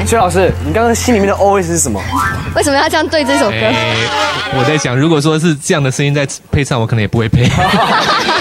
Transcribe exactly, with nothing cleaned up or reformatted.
薛老师，你刚刚心里面的 O S 是什么？ 为什么要这样对这首歌？ 我在想，如果说是这样的声音在配唱，我可能也不会配。